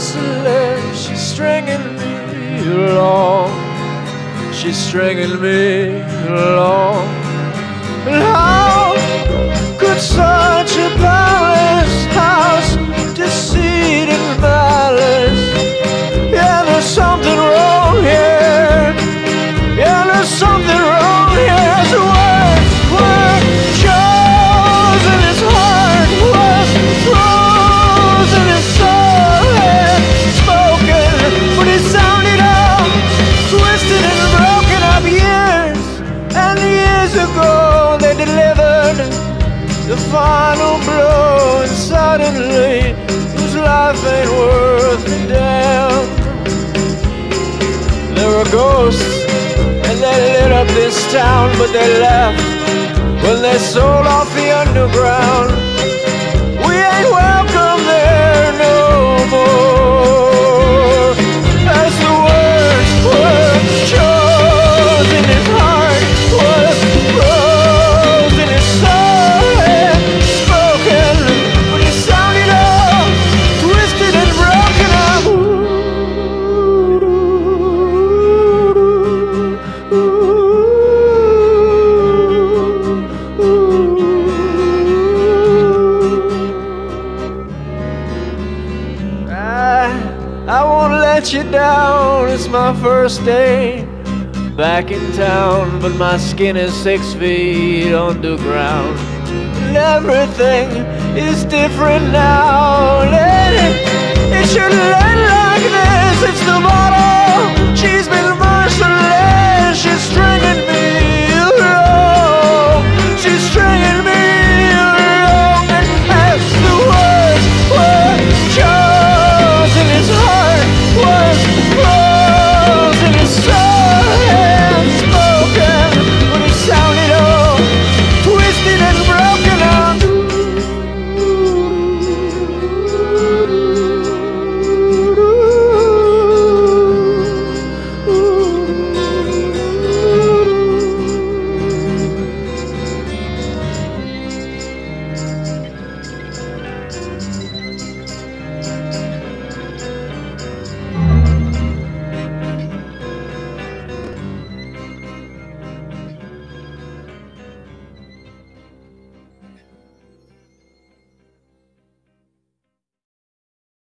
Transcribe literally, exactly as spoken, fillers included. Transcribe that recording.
merciless. She's stringing me along. She's stringing me along. And how could such a palace house deceit and malice? Yeah, there's something wrong here. Yeah, there's something wrong here. His words were chosen, his heart was frozen, his soul had spoken, but it sounded all twisted and broken up. Years and years ago they delivered the final blow, and suddenly whose life ain't worth a damn. There were ghosts and they lit up this town, but they left when they sold off the underground. We ain't welcome there no more. As the words were chosen, his heart was frozen, his soul had spoken, but it sounded all twisted and broken up. I won't let you down, it's my first day back in town, but my skin is six feet underground. And everything is different now, and it, it should